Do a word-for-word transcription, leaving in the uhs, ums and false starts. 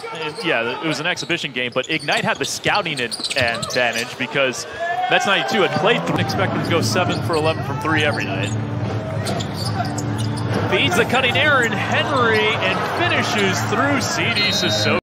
And yeah, it was an exhibition game, but Ignite had the scouting advantage because Mets ninety-two had played. Expect him to go seven for eleven from three every night. Feeds the cutting Aaron Henry and finishes through C D Sasso.